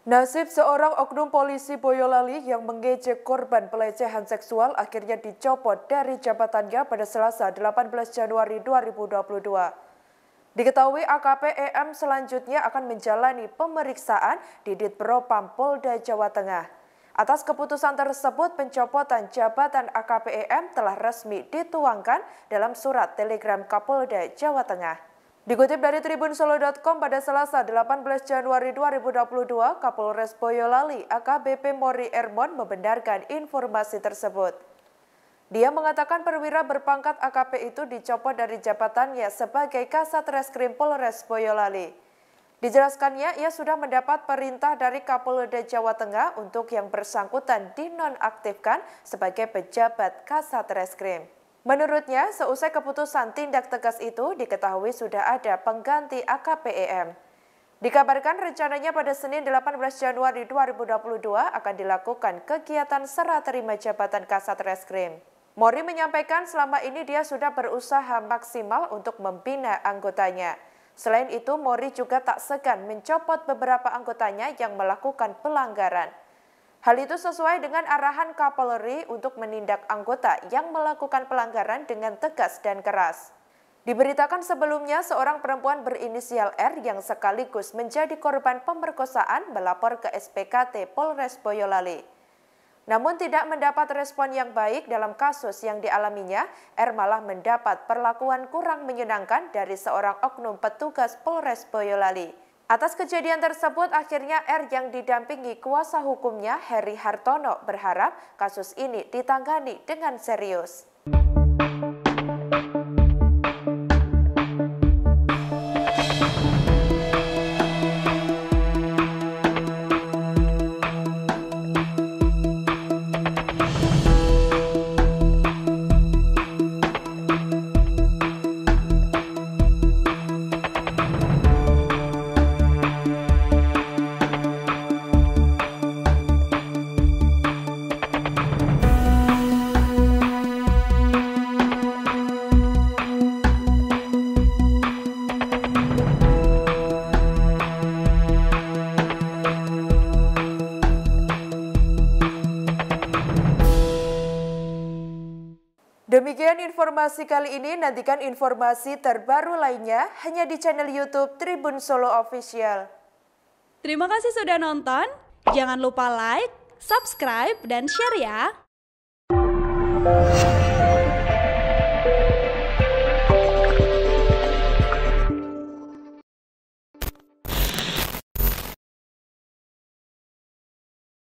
Nasib seorang oknum polisi Boyolali yang mengejek korban pelecehan seksual akhirnya dicopot dari jabatannya pada Selasa 18 Januari 2022. Diketahui AKP EM selanjutnya akan menjalani pemeriksaan di Ditpropam Polda Jawa Tengah. Atas keputusan tersebut, pencopotan jabatan AKP EM telah resmi dituangkan dalam surat telegram Kapolda Jawa Tengah. Dikutip dari tribunsolo.com pada Selasa 18 Januari 2022, Kapolres Boyolali AKBP Mori Ermon membenarkan informasi tersebut. Dia mengatakan perwira berpangkat AKP itu dicopot dari jabatannya sebagai Kasat Reskrim Polres Boyolali. Dijelaskannya, ia sudah mendapat perintah dari Kapolda Jawa Tengah untuk yang bersangkutan dinonaktifkan sebagai pejabat Kasat Reskrim. Menurutnya, seusai keputusan tindak tegas itu diketahui sudah ada pengganti AKP EM. Dikabarkan rencananya pada Senin 18 Januari 2022 akan dilakukan kegiatan serah terima jabatan Kasat Reskrim. Mori menyampaikan selama ini dia sudah berusaha maksimal untuk membina anggotanya. Selain itu, Mori juga tak segan mencopot beberapa anggotanya yang melakukan pelanggaran. Hal itu sesuai dengan arahan Kapolri untuk menindak anggota yang melakukan pelanggaran dengan tegas dan keras. Diberitakan sebelumnya, seorang perempuan berinisial R yang sekaligus menjadi korban pemerkosaan melapor ke SPKT Polres Boyolali. Namun tidak mendapat respon yang baik dalam kasus yang dialaminya, R malah mendapat perlakuan kurang menyenangkan dari seorang oknum petugas Polres Boyolali. Atas kejadian tersebut, akhirnya R yang didampingi kuasa hukumnya Heri Hartono berharap kasus ini ditangani dengan serius. Demikian informasi kali ini, nantikan informasi terbaru lainnya hanya di channel YouTube Tribun Solo Official. Terima kasih sudah nonton, jangan lupa like, subscribe, dan share ya!